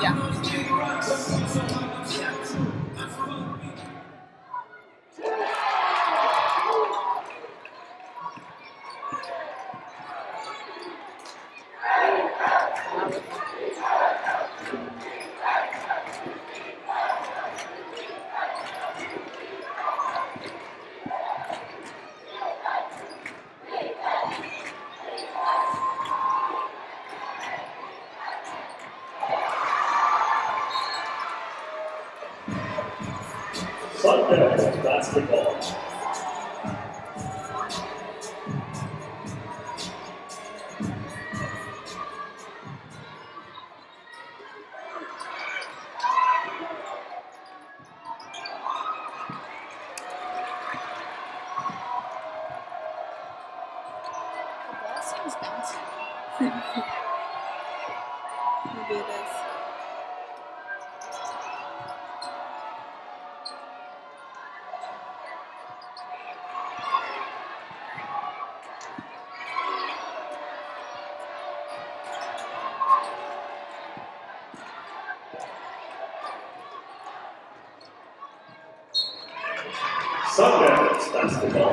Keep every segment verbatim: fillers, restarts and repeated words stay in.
Yeah. Sunbelt basketball. Maybe it is. Sunbelt basketball.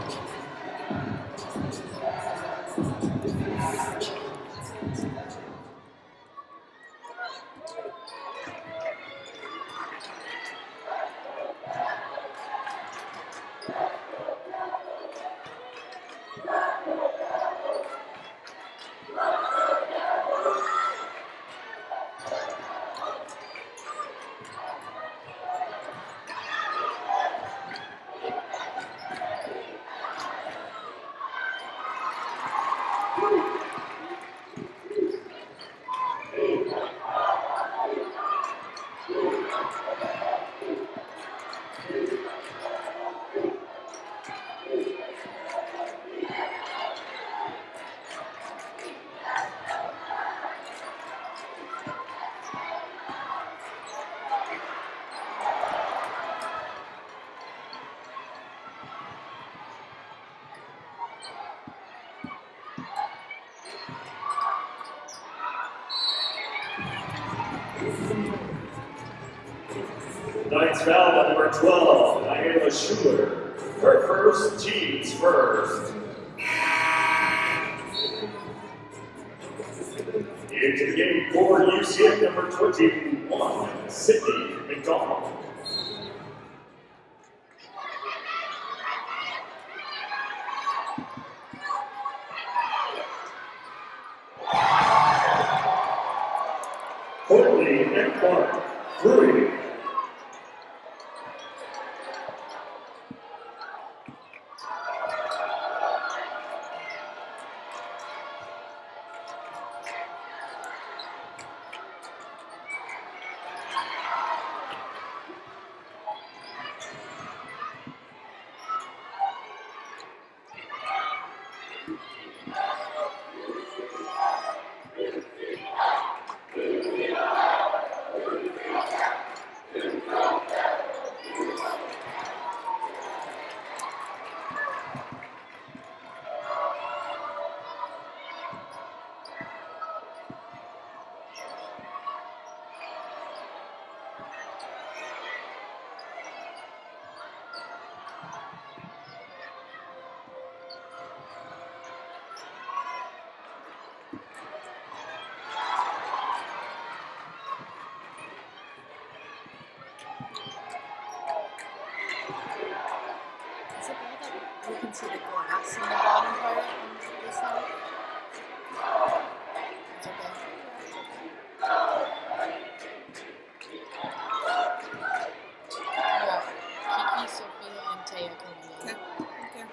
Ninth foul on number twelve, Diana Schuler. Her first, team's first. Into the game for U C F, number twenty-one, Sydney McDonald. Courtney and Clark, three. You can see the glass in the bottom part on this side. It's okay. Yeah. Kiki, Sophia, and Taya coming in. Okay. Okay.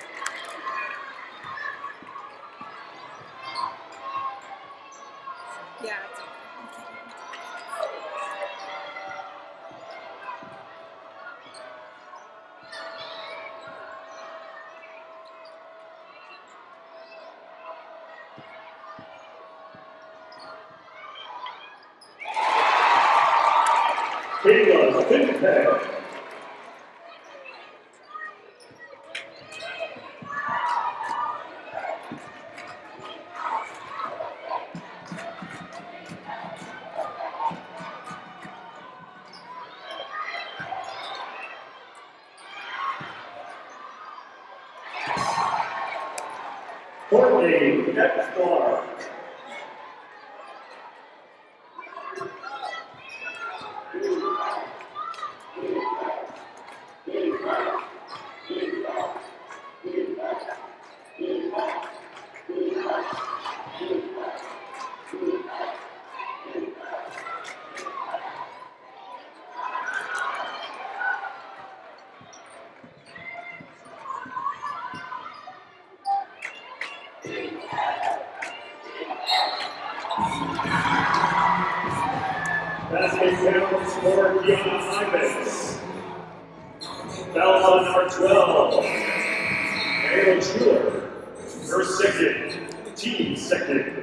Yeah, it's okay. Kayla Finpeck. Courtney Clark. Basket counts for Kiana Ives. Foul on number twelve, Aaron Schuler. Her second, team second.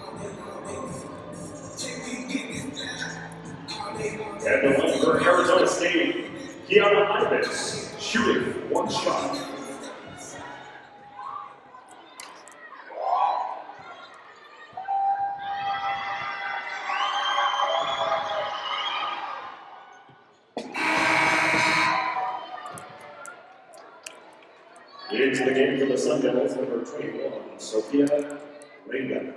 And the one for Arizona State, Kiana Ives, shooting one shot. Into the game for the Sun Devils, number twenty-one, Sophia Ranga.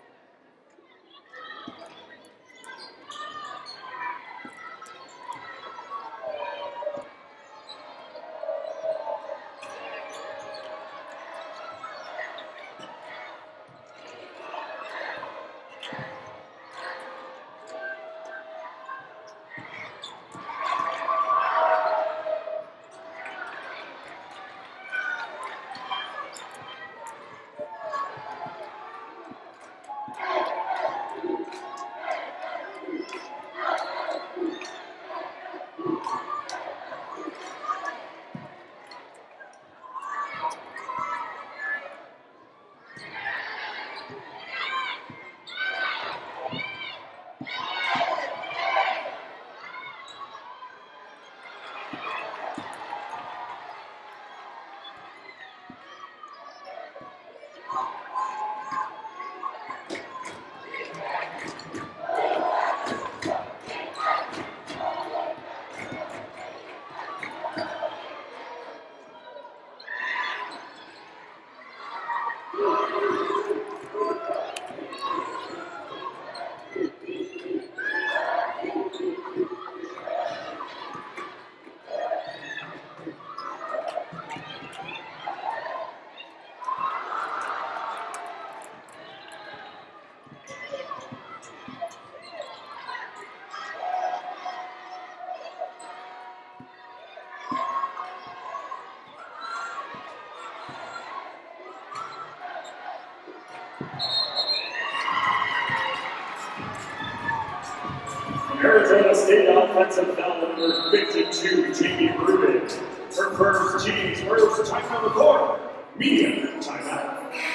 Arizona State offensive foul number fifty-two, Jamie Rubin. Her first, team's first time on the court. Media timeout.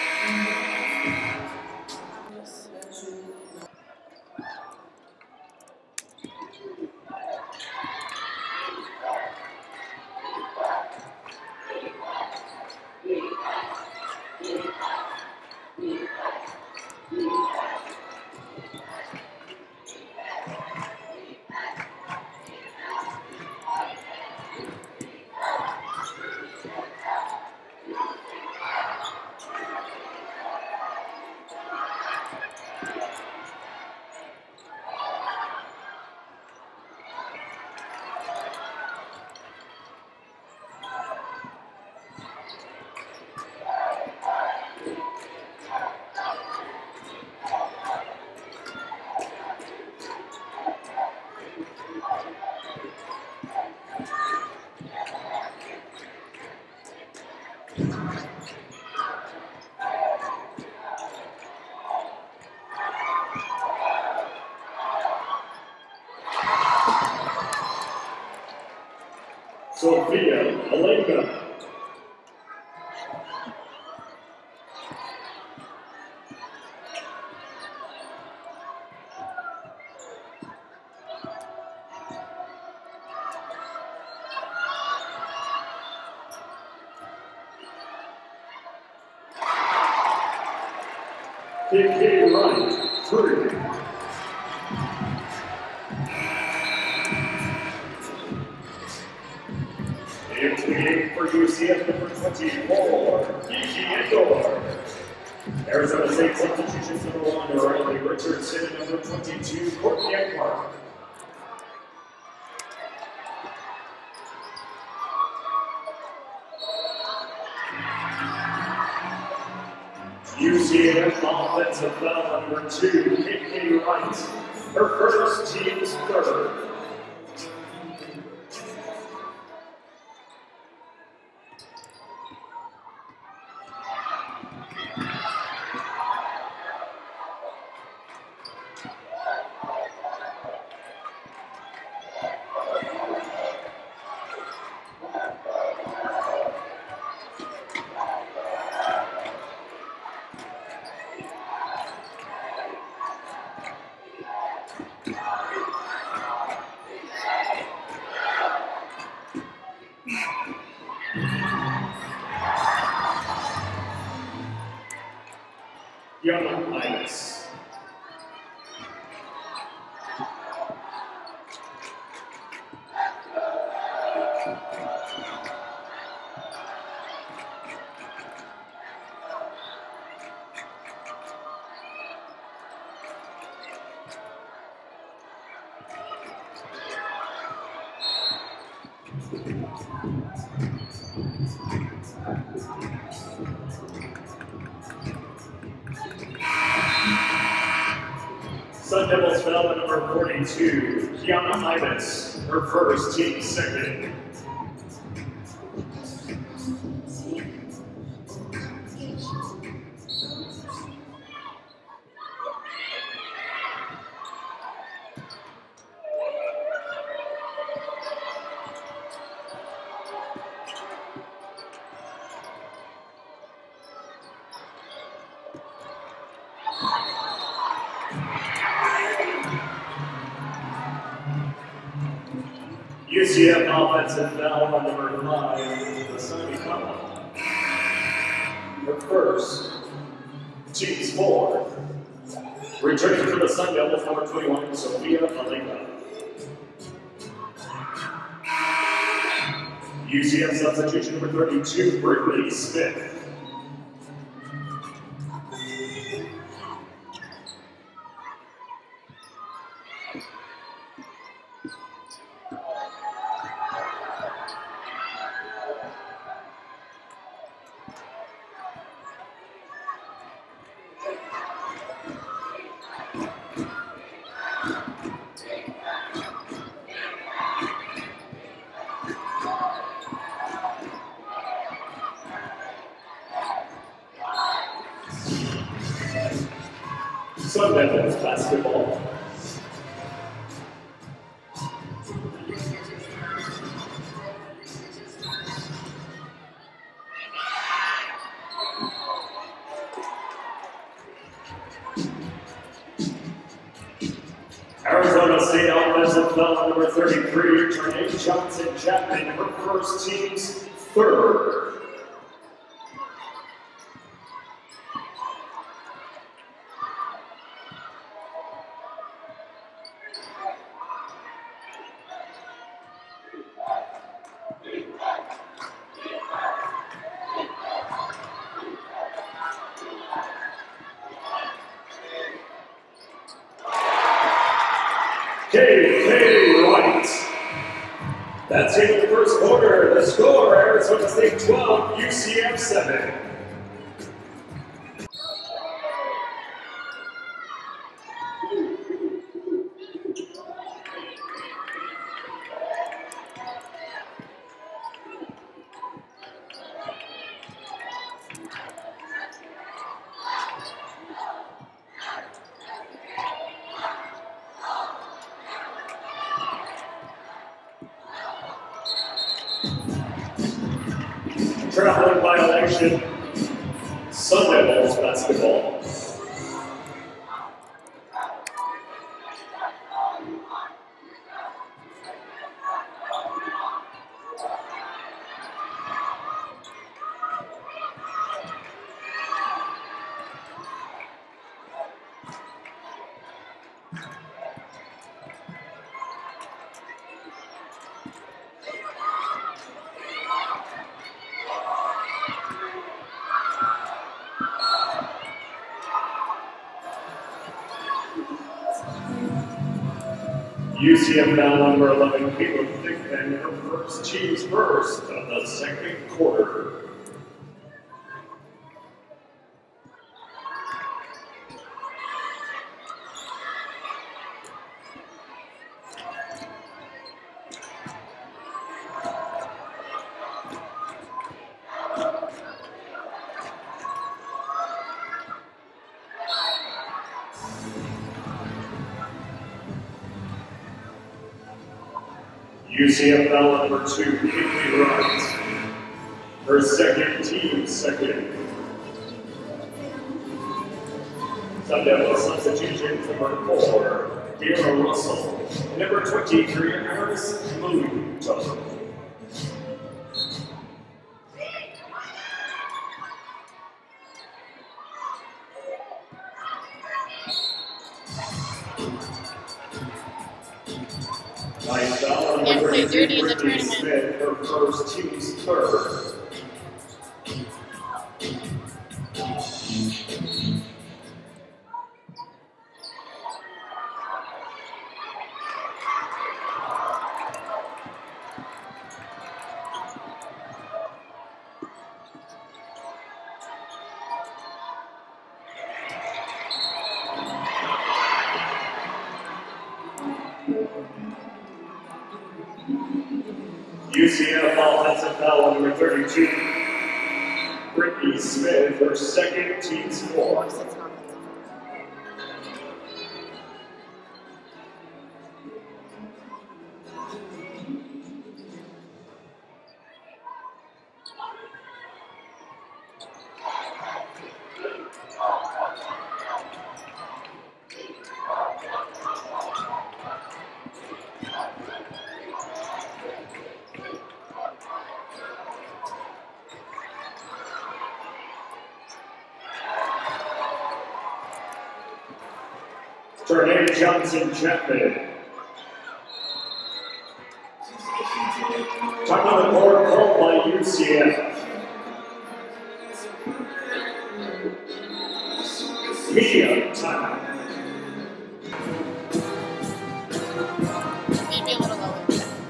Sophia Alenka. K K Wright, three. Into the game for U C F number twenty-four, Kiki Endor. Arizona State substitutions number one, O'Reilly Richardson, and number twenty-two, Courtney Eckmark. U C F offensive foul number two, K K Wright, her first, team's third. Young Ice. Sun Devils foul number forty-two, Kiana Ibis, her first, team second. U C F offensive foul on number five, Lasani Kama. Her first, team's fourth. Returning for the Sun Devils, number twenty-one, Sophia Malinga. U C F substitution number thirty-two, Brittany Smith. Sun Devils basketball. Arizona State offensive foul number thirty-three, Trinae Johnson Chapman, her first, team's third. K K Wright. That's it in the first quarter. The score, Arizona State twelve, U C F seven. Traveling violation, Sun Devils basketball. U C F foul number eleven, Caleb Thigpen, her first team's first of the second quarter. U C F foul number two, Kaylee Wright, her second team second. Sun Devil substitution number four, Deanna Russell, number twenty-three, Harris Moon. Can't play dirty in the tournament. Smith, her first team's third. U C F offensive foul number thirty-two, Brittany Smith, her second team's fourth. Trey Johnson Chapman. Time on the court called by U C F. Media time. Maybe a little lower.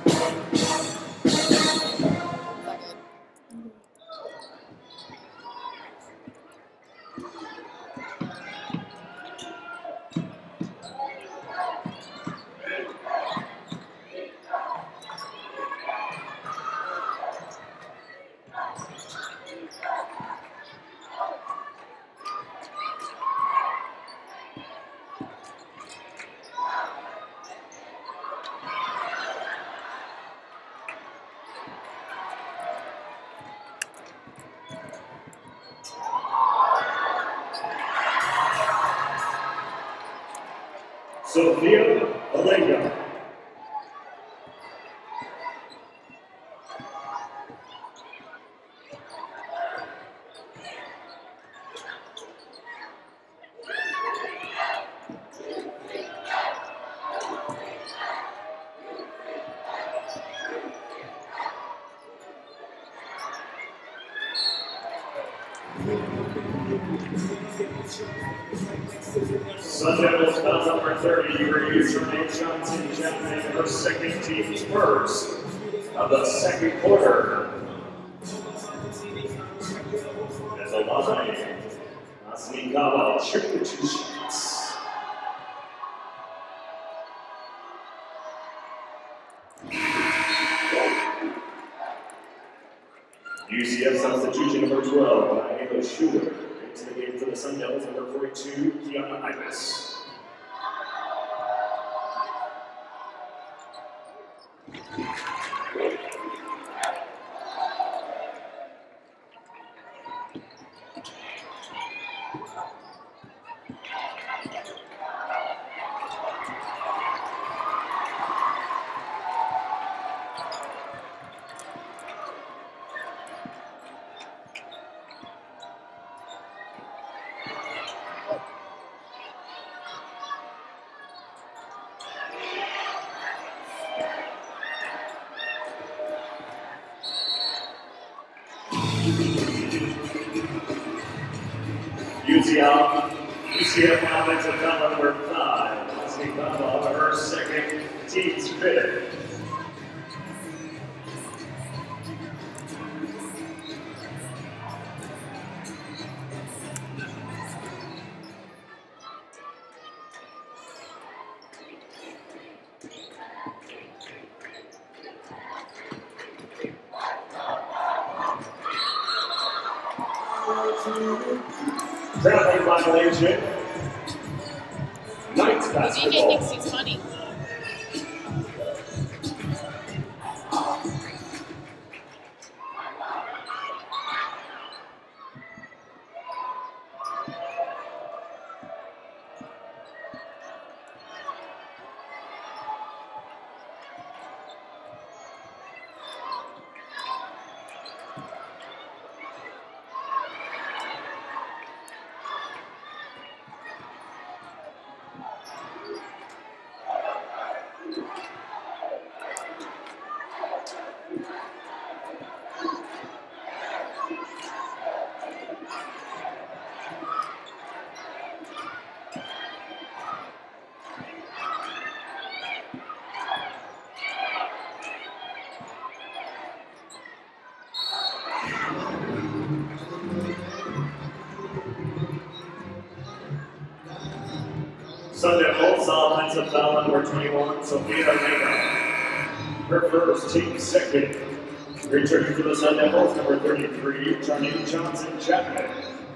Sophia Alenga. Sun Devils foul number thirty, reused from Trey Johnson Chapman, her second team's first of the second quarter. As a line, Asmikawa shoot the two shots. U C F substitution number twelve, Diana Schuler. Into the game for the Sun Devils, number forty-two, Kiana Ibis. U C F, U C F offensive foul number five. Asmikawa, her second team's fifth. Traveling violation. Knights D J basketball. thinks he's funny. Sun Devils offensive foul number twenty-one, Sophia Vega. Her first, team second. Returning for the Sun Devils, number thirty-three, Charney Johnson Chapman.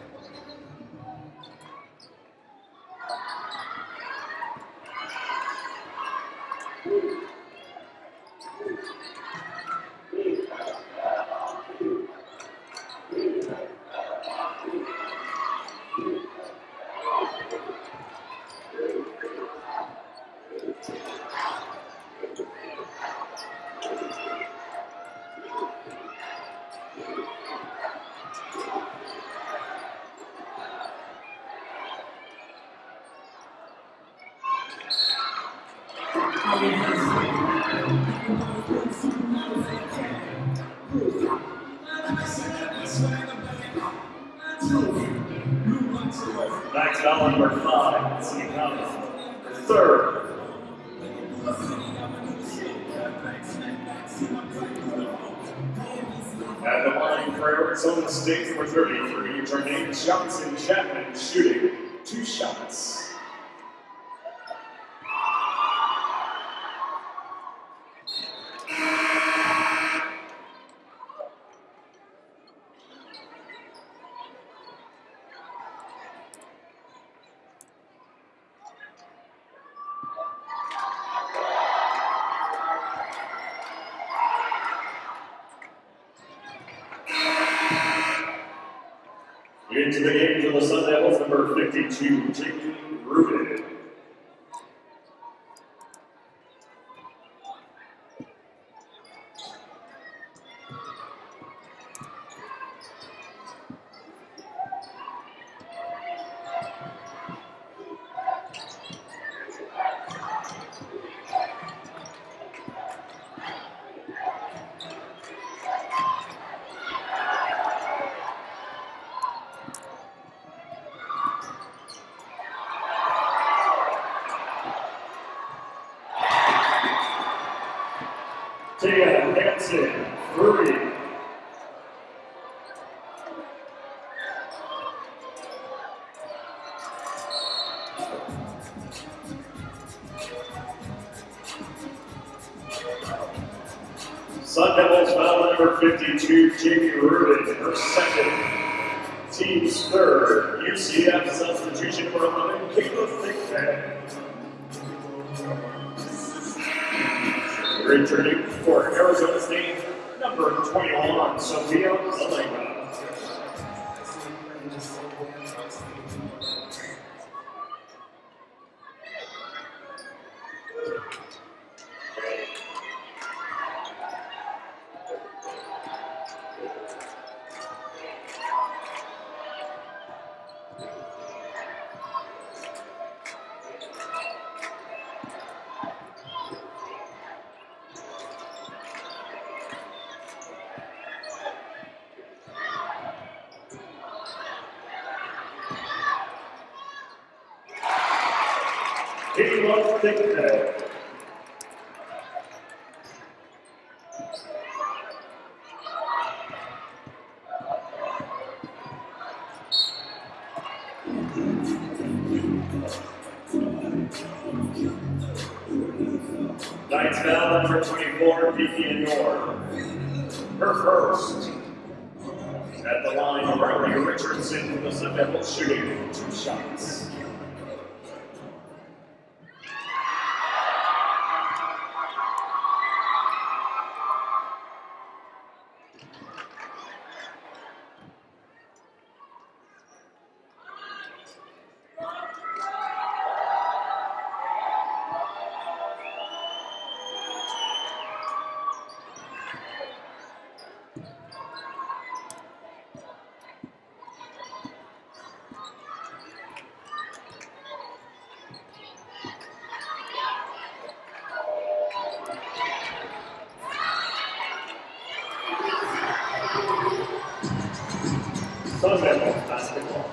Max foul number five, C. Thomas. Third. At the line for Arizona State, number thirty-three, Charney Johnson Chapman, shooting two shots. Into the game for the Sun Devils, number fifty-two, Jamie Rubin. Tia Hansen, three. Sun Devils foul number fifty-two, Jamie Rubin, her second. Team's third. U C F substitution number eleven, Kayla Thickhead. Returning for Arizona State, number twenty-one, Sophia Zelanga. Kayla Thickhead. Knights foul number twenty-four, Vivian York. Her first. At the line, Riley Richardson from the Sun Devils shooting two shots. Sun Devils basketball.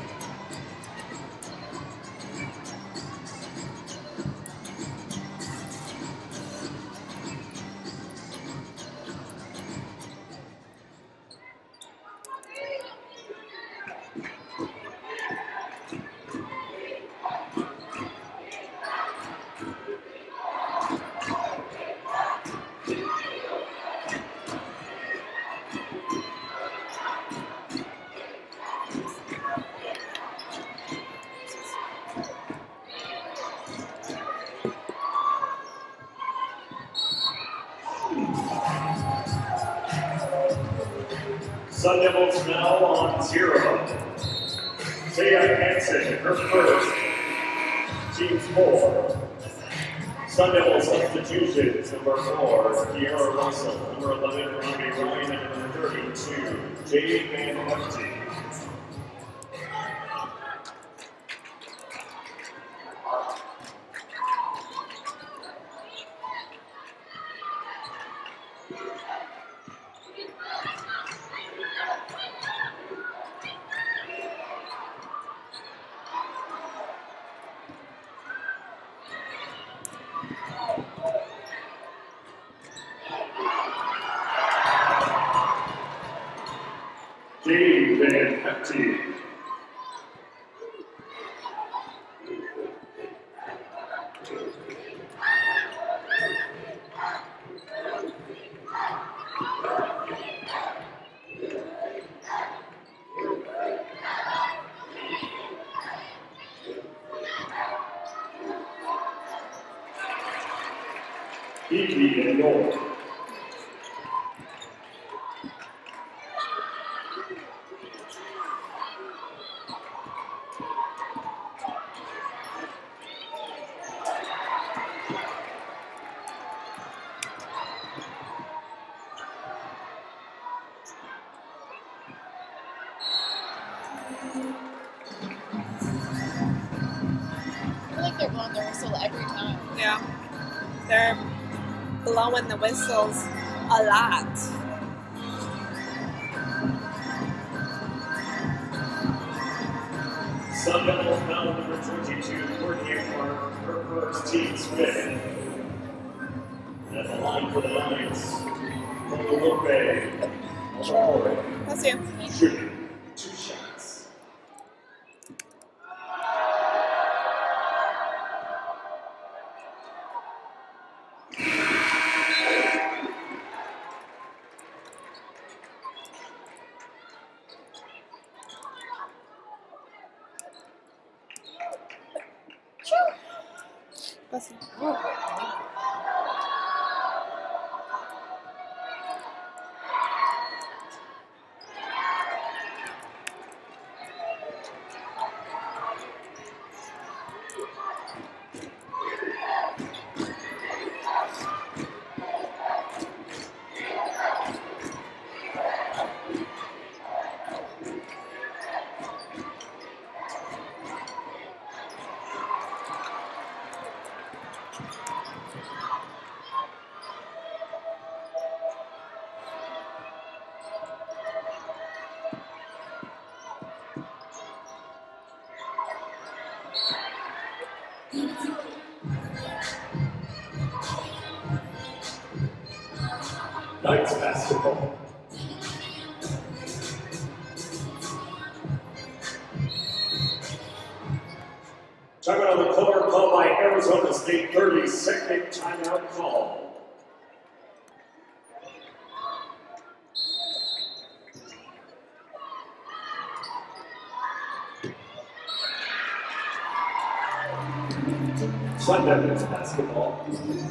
Sun Devils now on zero. Taya Hansen, her first. Teams four. Sun Devils substitutions, number four, Kiara Russell, number eleven, Robbie Ryan, and number thirty-two, Jade Van Hefty. Jade Van Hefty. Vicky and York. I feel like they're blowing the whistle every time. Yeah. They're blowing the whistles a lot. Sun Devils foul number twenty-two, Courtney Clark, her first, team's fifth. At the line for the Knights, Guadalupe. That's you. Shooting two shots. That's you. Knights basketball. Timeout on the corner called by Arizona State, thirty second timeout call. Sun Devils basketball.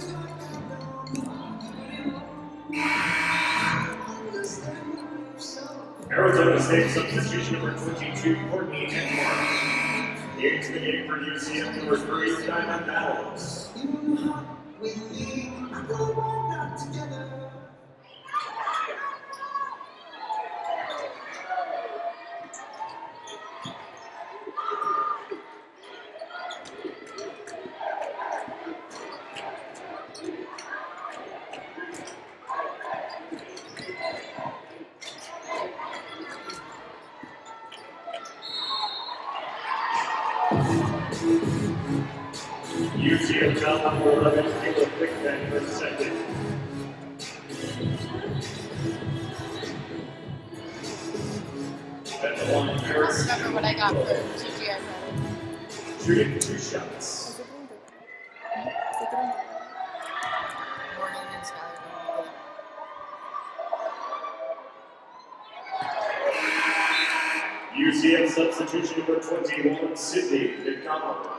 Arizona State substitution number twenty-two, Courtney Edmar. Into the game for U C F number three, Diamond Battles. U C F foul number eleven, Caleb Pickman for second. At the one, I don't remember what I got for G G I. shooting two shots. Morgan and Skylar. U C F substitution number twenty-one, Sydney McDonald.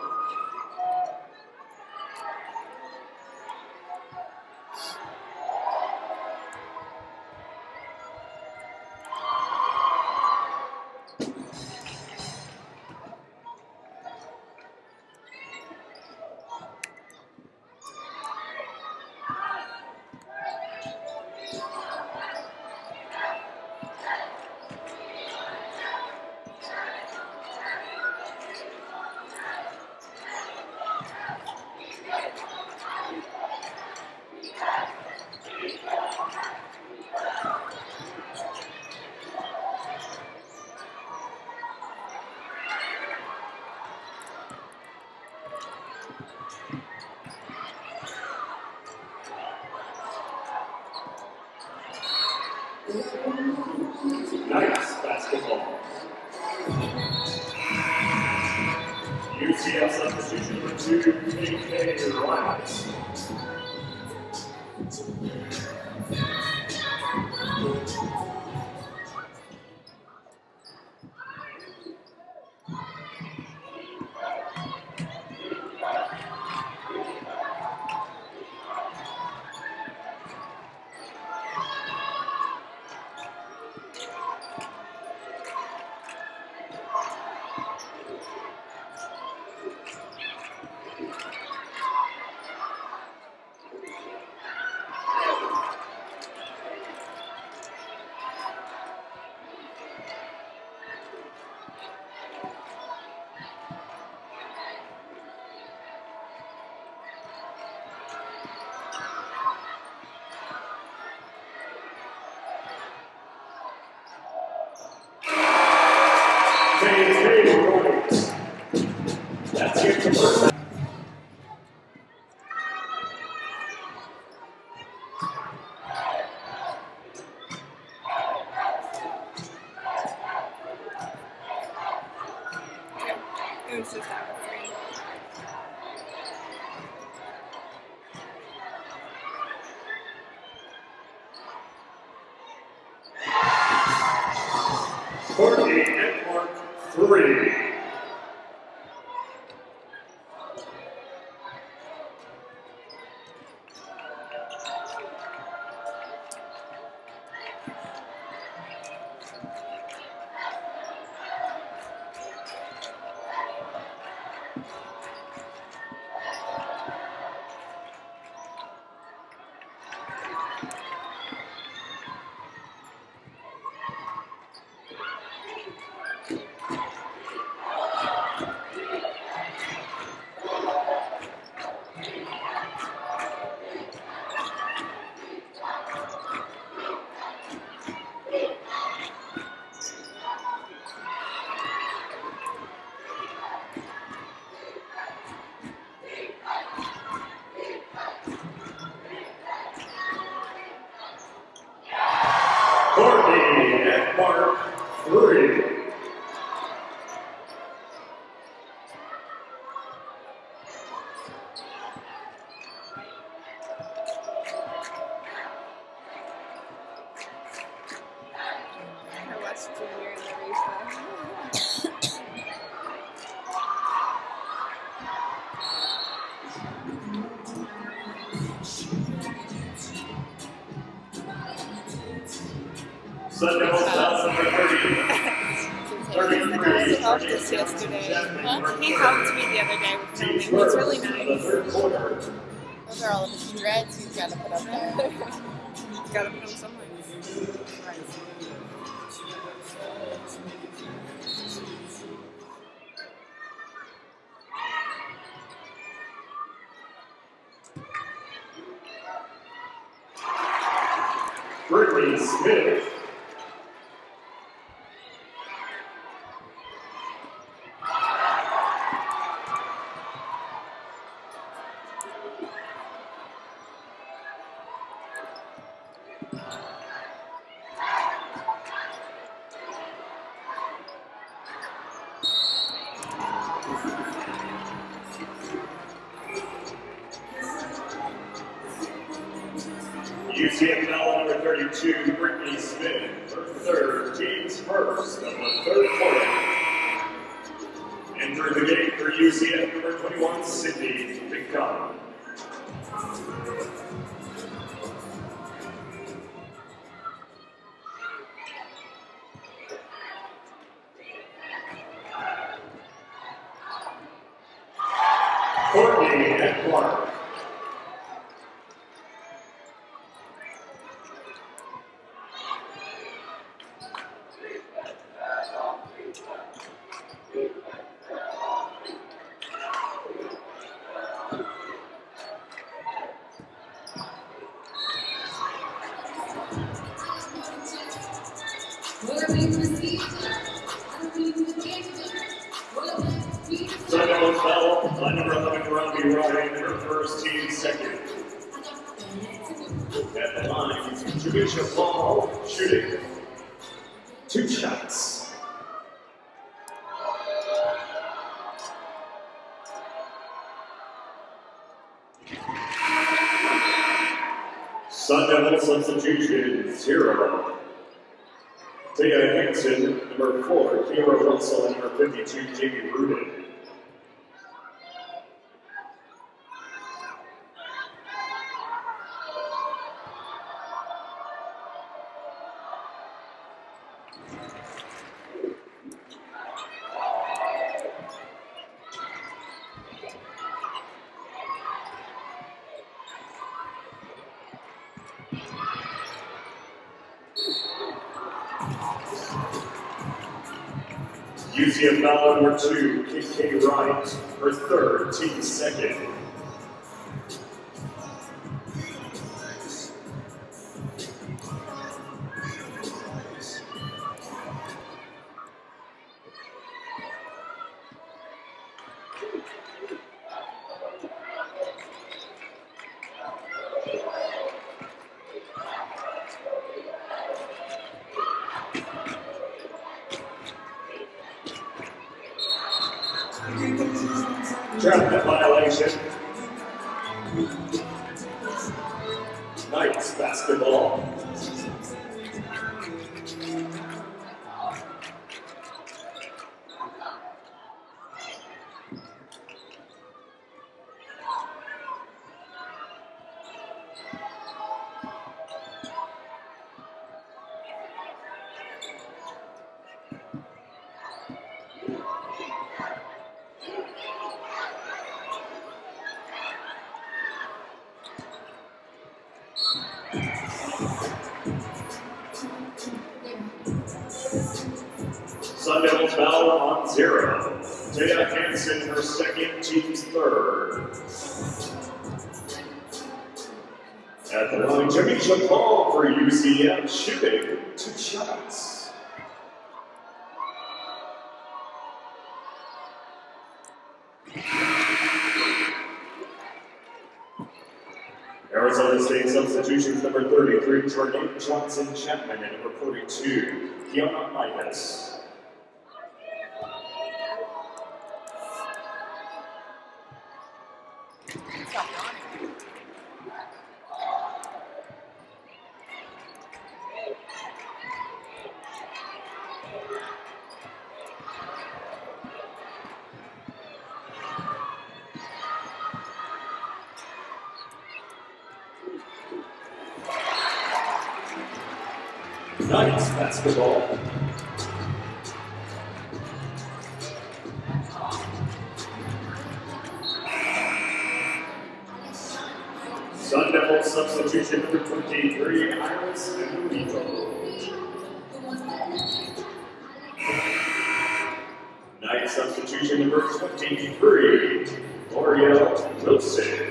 Nice basketball. U C F substitution number two, K K Lyles. That's it for first. It was just that three. Courtney Edmark, three. Courtney Edmark, three. Sun Devils foul number thirty. The guy who helped us yesterday, huh? He helped me the other day with filming. He's really nice. Those are all of his dreads he's got to put up there. Gotta put them somewhere. Brittany Smith. U C F foul number thirty-two, Brittany Smith. Her third, team's first of the third quarter. Entering the game for U C F number twenty-one, Sydney McConnell. Courtney and Clark. Sun Devils foul on number eleven, Robbie Ryan, her first, team second. At the line, Javisha Paul shooting two shots. Sun Devils substitution zero. Tia Hanson, number four, Kiera Russell, and number fifty-two, Jamie Rudin. U C F foul number two, K K Wright, her third, team second. Traffic violation. Knights basketball. Sun Devils foul on zero. Tia Hanson, her second, team's third. At the line, Javisha Paul for U C F, shooting two shots. Arizona State substitutions number thirty-three, Jordan Johnson Chapman, and number forty-two, Kiana Midas. Knights basketball. Sun Devils substitution number twenty-three, Iris Enrico. Knights substitution number twenty-three, L'Oreal Wilson.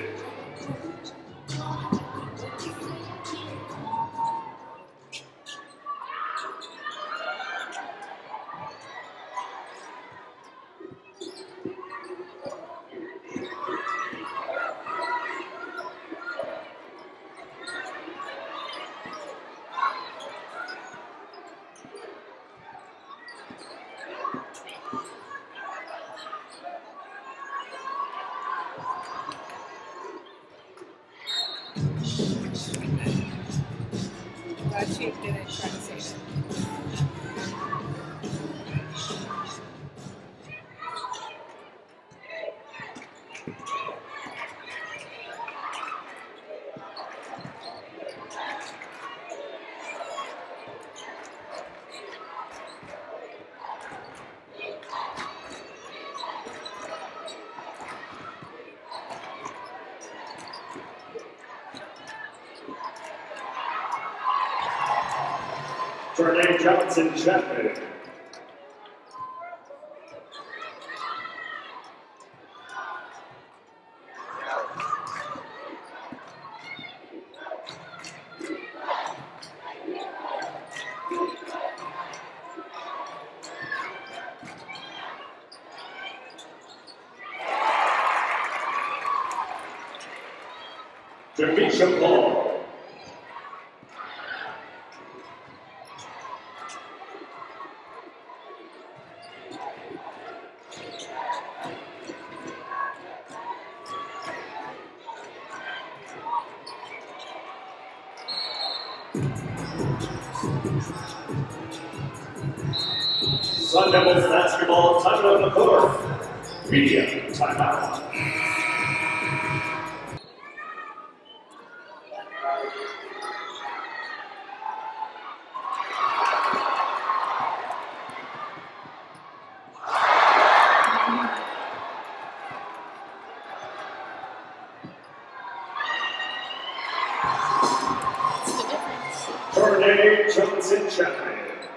Glad she didn't try to say that. Jordan Johnson Chapman. Javisha Paul. Sun Devils basketball, time on the court. Media timeout. What's the difference? Jordan Johnson Chapman.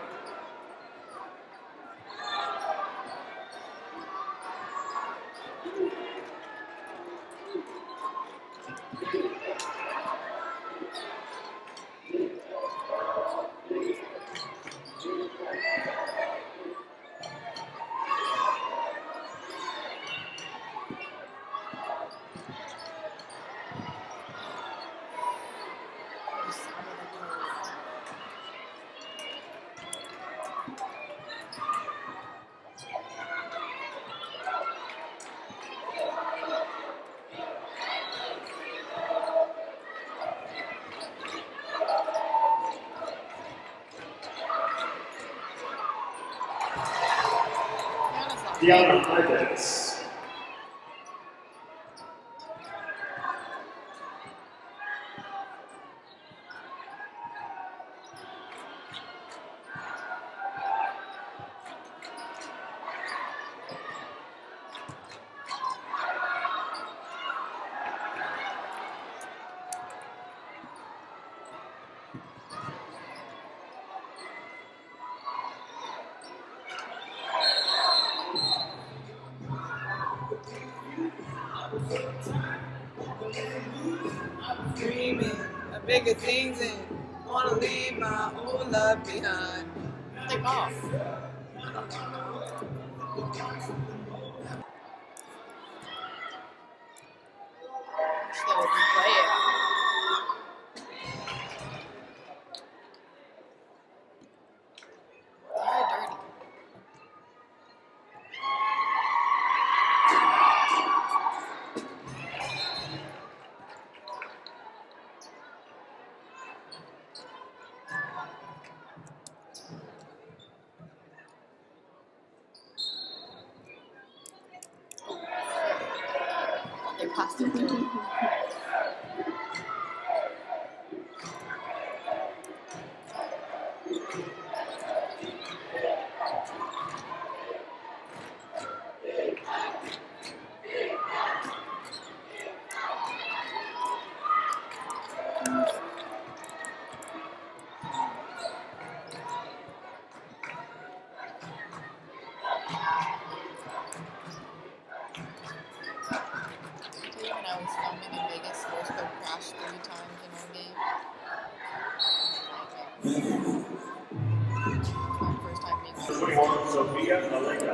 Diana Ives. Dreaming of bigger things and wanna leave my old love behind. Take off. Just gotta replay it. Very dirty. They passed it through. I was filming in Vegas, source code crashed three times in one game. My first time being like twenty-one, Sophia Malenka.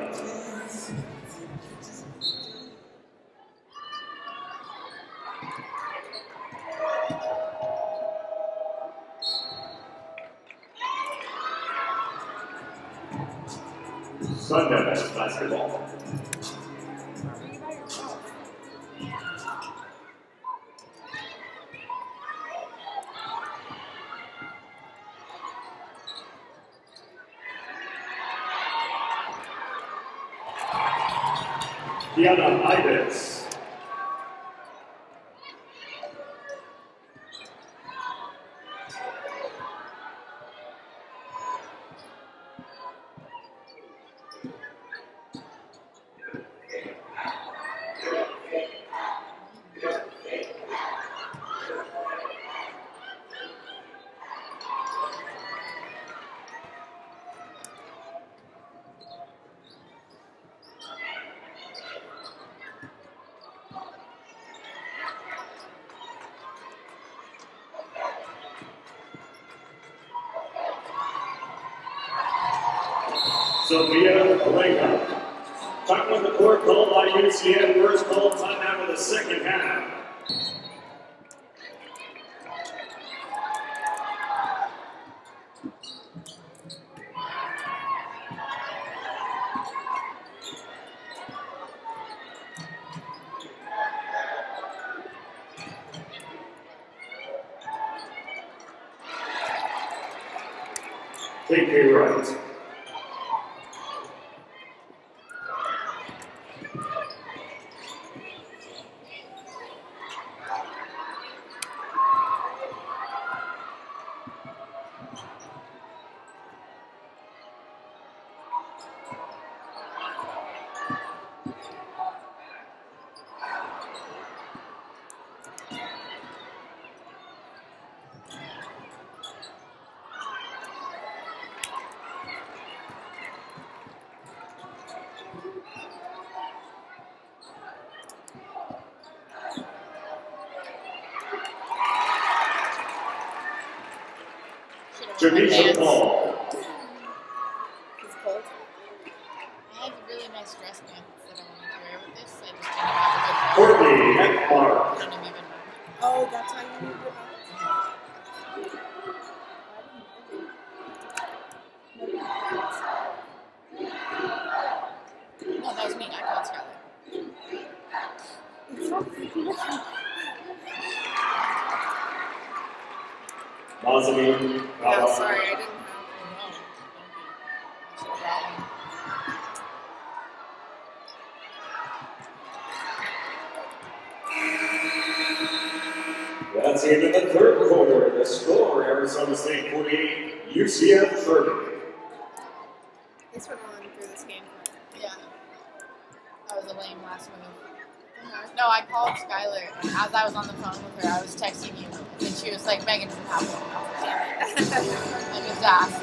Sundance basketball. Diana Ives. Sophia Malenka. Talking with the court called by U C F. First call time out of the second half. Take a right. Janisha Paul. It's cold. I have really nice dress pants that I wanted to wear with this. I just didn't have a good Courtney Ekmar. Couldn't have even known. Oh, that's how you knew it. No, that was me. I called Skylar. Mazamine. No, sorry, I didn't have No, don't be. I should have brought one. That's the end of the third quarter. The score, Arizona State forty-eight, U C F thirty. Thanks for going through this game. Yeah. That was a lame last move. No, I called Skylar, and as I was on the phone with her, I was texting you, and she was like, Megan doesn't have one. Damn it. I just asked.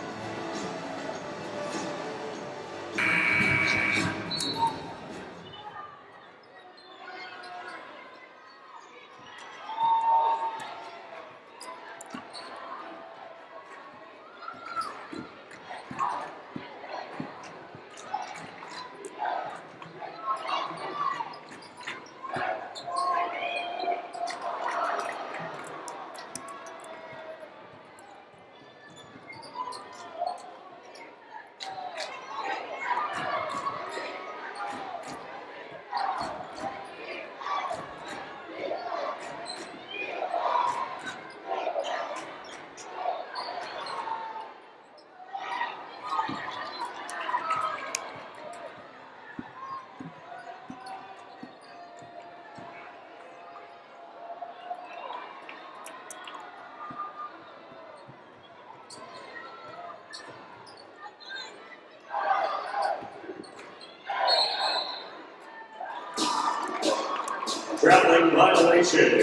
Traveling violation.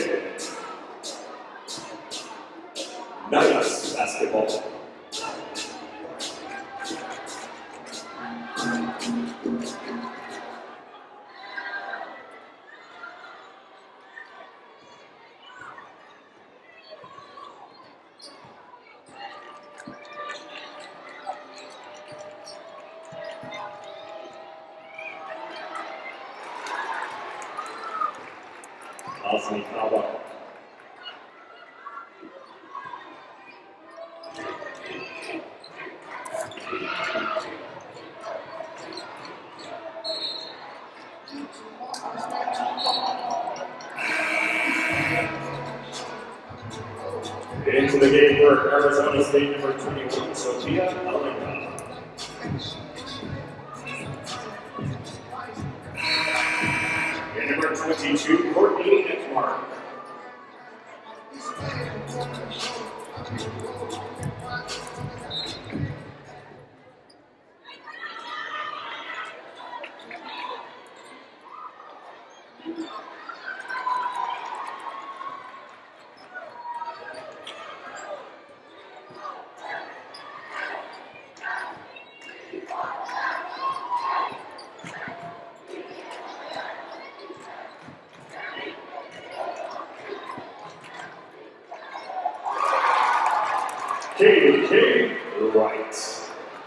Nice basketball. Asmikawa. Into the game for Arizona State number twenty-one, Sophia Alenka. And number twenty-two, Courtney Ekmark. K K Wright.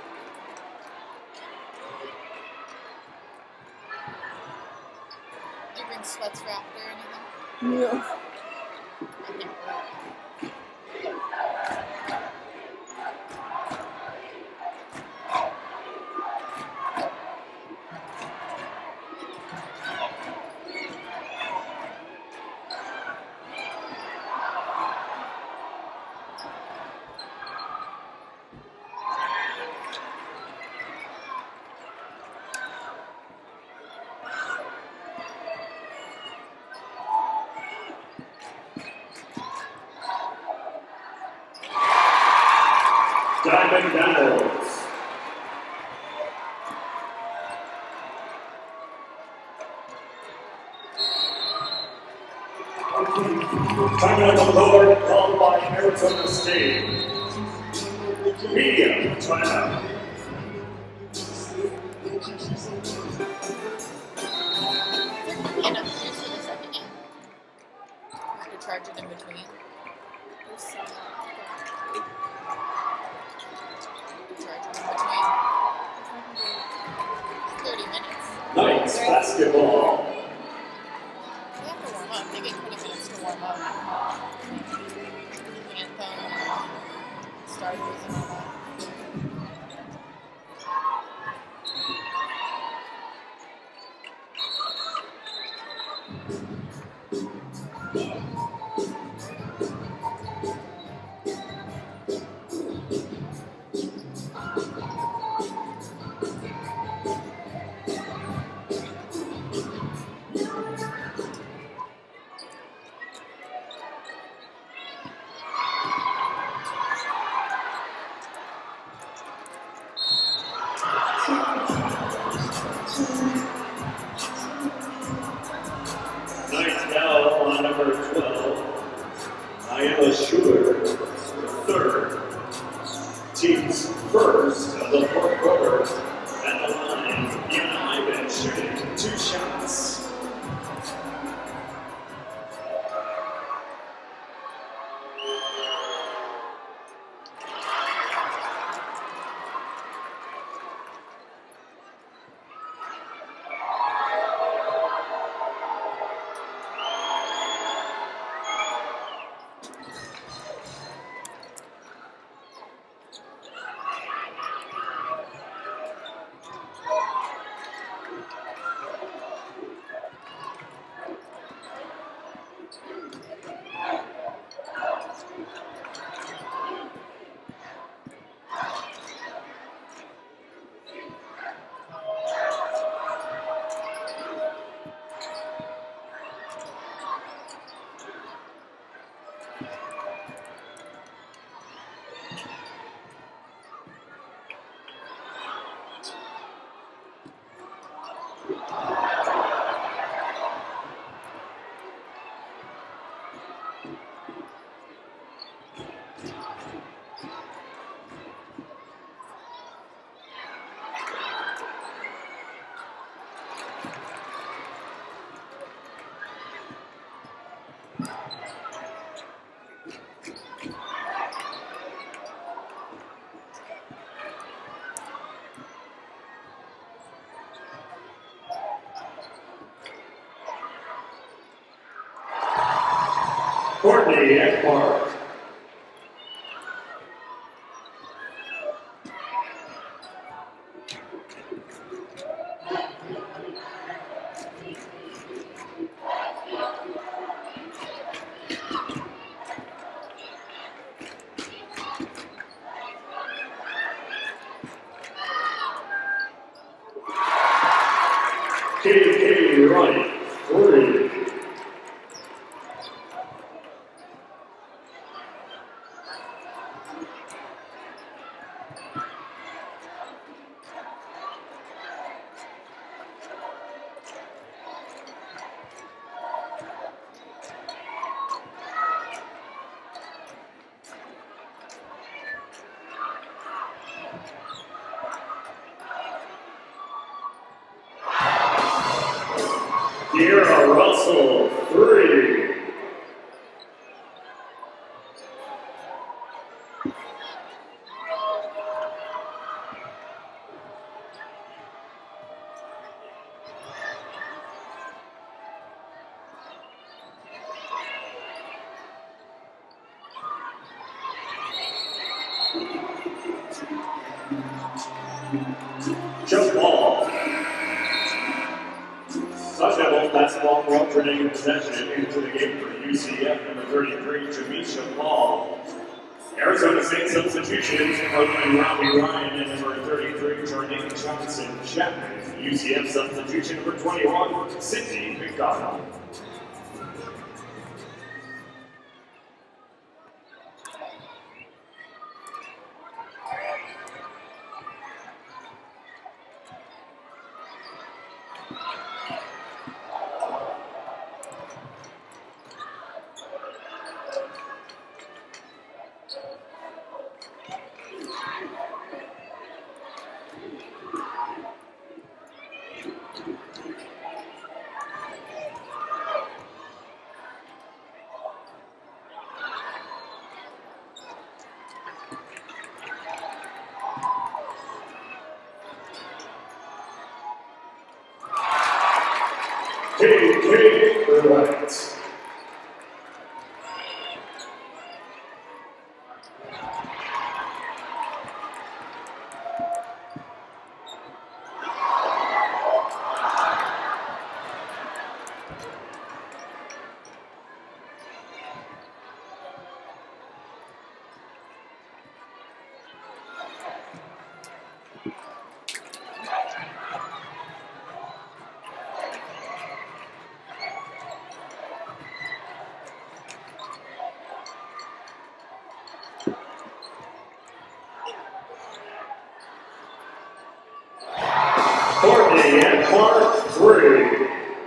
Do you bring sweats for after or anything? No. I think Diamond Battles. Timeout on the board called by Arizona State. Media timeout. And I'm just for the second game. I have to charge it in between. There's some. Charge it in between. thirty minutes. Knights basketball. They have to warm up. They get twenty minutes to warm up. Anthem and starters and all that. Knights now on number twelve. I am assured third. Team's first of the fourth quarter. At the line, Yana Ivan shooting two shots. Courtney Ekmark. K K Wright, three. Kiera Russell, three. Jump ball. Sun Devils basketball for alternating possession into the game for U C F number thirty-three, Jamisha Paul. Arizona State substitutions, Oakland Robbie Ryan and number thirty-three, Jordan Johnson Chapman. U C F substitution number twenty-one, Sydney McDonald. K K Wright. Courtney Ekmark, three.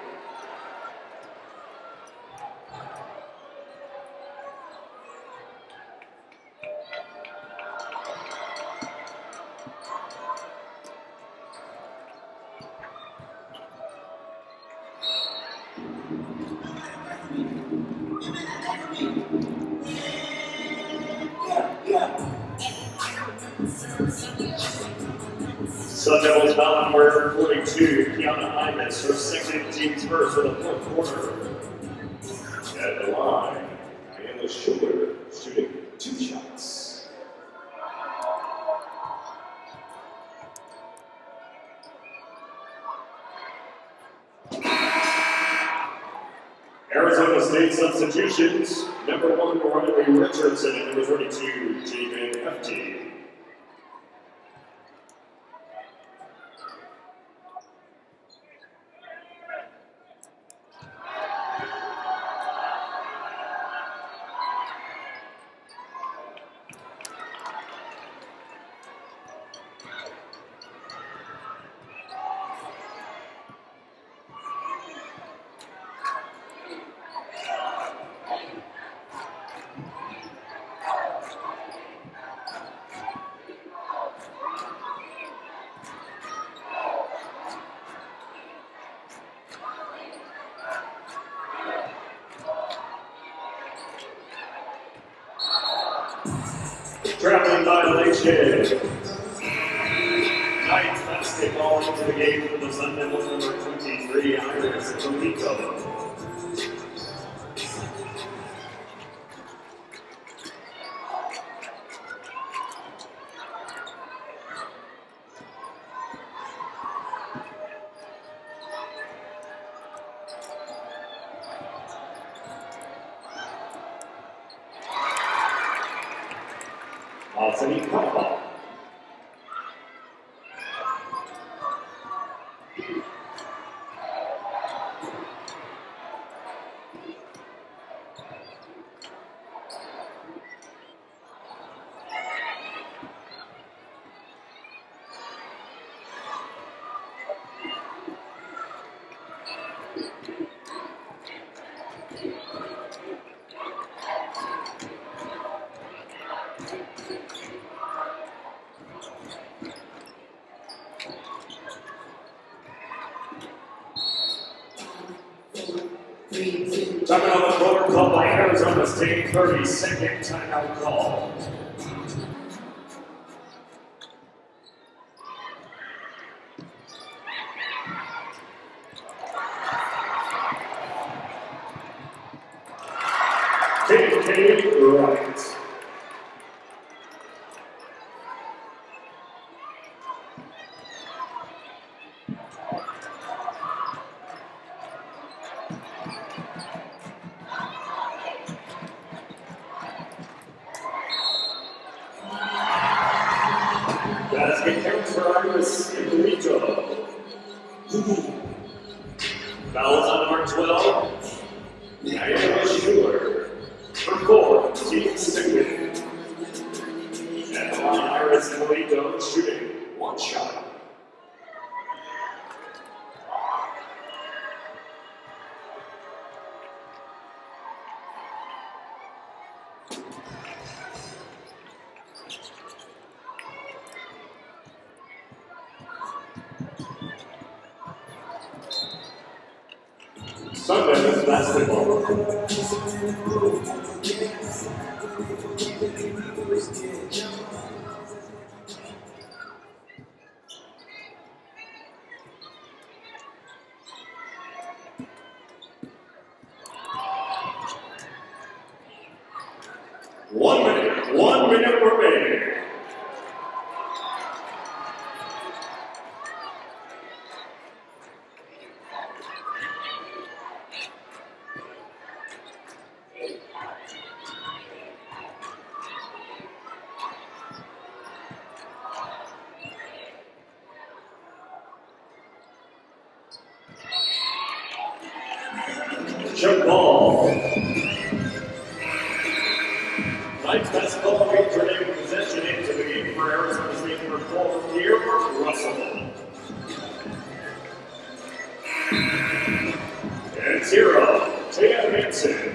Sun Devils foul number forty-two, Kiana Imus, her second team's first for the fourth quarter. At the line, Diana Schuler shooting two shots. Arizona State substitutions, number one, Riley Richardson, and number thirty-two, Javen Hefty. Traveling violation. Knights basketball into the game for the Sun Devils, number twenty-three, Iris Toledo. Anthony Papa. Timeout on the floor called by Arizona State, thirty-second timeout call. K K Wright. Basket counts for Iris Ippolito. Fouls on number twelve. Diana Schuler. For four, Team Sigmund. And on Iris Ippolito shooting one shot. Sundance basketball. One minute, one minute remaining. Jump ball. Nice basketball returning possession into the game for Arizona State for fourth year, Russell. And zero, Tia Hansen.